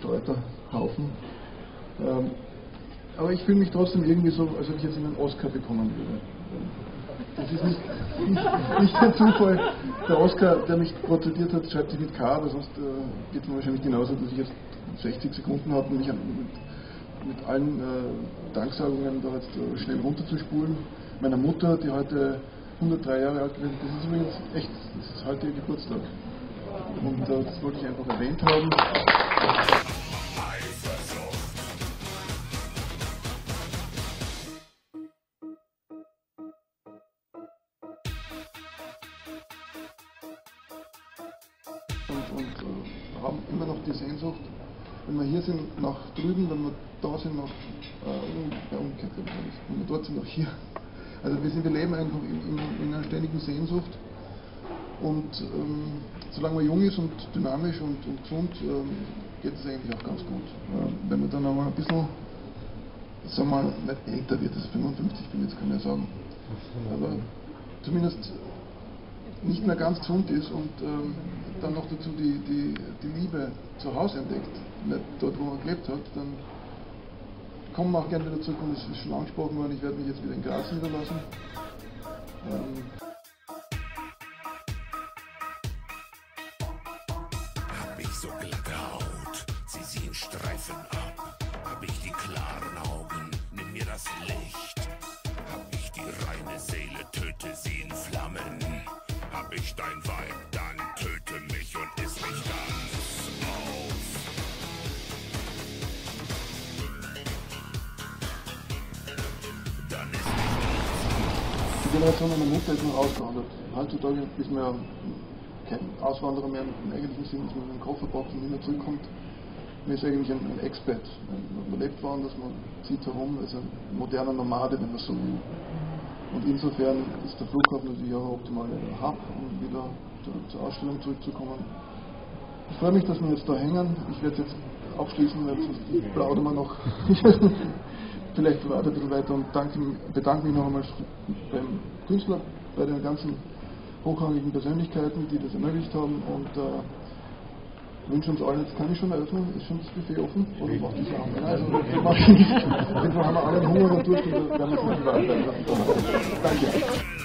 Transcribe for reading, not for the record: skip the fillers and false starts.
Kräuterhaufen. Aber ich fühle mich trotzdem irgendwie so, als ob ich jetzt einen Oscar bekommen würde. Das ist nicht ein Zufall. Der Oskar, der mich porträtiert hat, schreibt sich mit K, aber sonst geht es mir wahrscheinlich genauso, dass ich jetzt 60 Sekunden habe, mich mit allen Danksagungen da jetzt schnell runterzuspulen. Meiner Mutter, die heute 103 Jahre alt gewesen ist, das ist übrigens echt, das ist heute ihr Geburtstag. Und das wollte ich einfach erwähnt haben. Und haben immer noch die Sehnsucht, wenn wir hier sind, nach drüben, wenn wir da sind, nach umgekehrt, wenn wir dort sind, nach hier. Also wir leben einfach in einer ständigen Sehnsucht und solange man jung ist und dynamisch und gesund, geht es eigentlich auch ganz gut. Wenn man dann einmal ein bisschen, sagen wir mal, nicht älter wird, das 55 bin jetzt, kann ich sagen, aber zumindest nicht mehr ganz gesund ist und dann noch dazu die Liebe zu Hause entdeckt, nicht dort, wo man gelebt hat, dann kommen wir auch gerne wieder zurück und es ist schon angesprochen worden, ich werde mich jetzt wieder in Graz niederlassen. Hab ich so glatte Haut, zieh sie in Streifen ab. Hab ich die klaren Augen, nimm mir das Licht. Hab ich die reine Seele, töte sie in Flammen. Hab ich dein Weib, dann töte mich und iss mich ganz auf. Dann ist Die Generation meiner Mutter ist noch ausgewandert. Heutzutage ist man ja kein Auswanderer mehr im eigentlichen Sinn, dass man mit dem Koffer packt und nicht mehr zurückkommt. Man ist eigentlich ein Expat. Man lebt woanders, man zieht herum, also ein moderner Nomade, wenn man so will. Und insofern ist der Flughafen natürlich auch ein optimaler Hub, um wieder zur Ausstellung zurückzukommen. Ich freue mich, dass wir jetzt da hängen. Ich werde jetzt abschließen, weil sonst plaudern wir noch vielleicht ein bisschen weiter und bedanke mich noch einmal beim Künstler, bei den ganzen hochrangigen Persönlichkeiten, die das ermöglicht haben und wünsche uns allen, jetzt kann ich schon eröffnen, ist schon das Buffet offen? Oder macht die Sachen? Ja, also das mache ich nicht. Auf jeden Fall haben wir alle Hunger und Durst und da werden wir uns nicht weiter. Danke.